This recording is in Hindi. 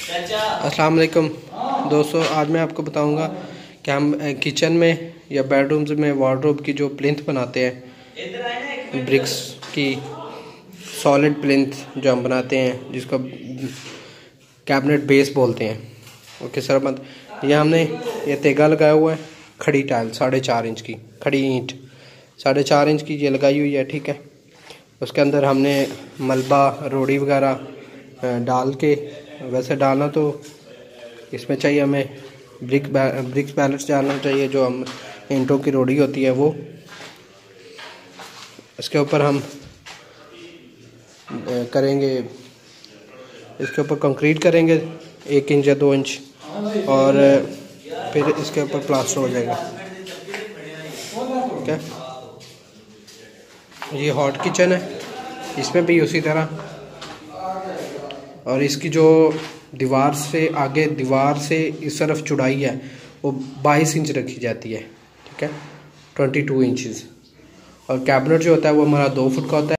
अस्सलाम वालेकुम दोस्तों, आज मैं आपको बताऊंगा कि हम किचन में या बेडरूम्स में वार्डरोब की जो प्लिंथ बनाते हैं, ब्रिक्स की सॉलिड प्लिंथ जो हम बनाते हैं, जिसको कैबिनेट बेस बोलते हैं। ओके सर, मत ये हमने ये तेगा लगाया हुआ है, खड़ी टाइल 4.5 इंच की, खड़ी ईंट 4.5 इंच की ये लगाई हुई है। ठीक है, उसके अंदर हमने मलबा रोड़ी वगैरह डाल के, वैसे डालना तो इसमें चाहिए हमें ब्रिक्स बैलेंस डालना चाहिए, जो हम ईंटों की रोड़ी होती है वो। इसके ऊपर हम करेंगे, इसके ऊपर कंक्रीट करेंगे 1 इंच या 2 इंच, और फिर इसके ऊपर प्लास्टर हो जाएगा। ठीक है, ये हॉट किचन है, इसमें भी उसी तरह। और इसकी जो दीवार से आगे, दीवार से इस तरफ चौड़ाई है वो 22 इंच रखी जाती है। ठीक है, 22 इंचेस। और कैबिनेट जो होता है वो हमारा 2 फुट का होता है।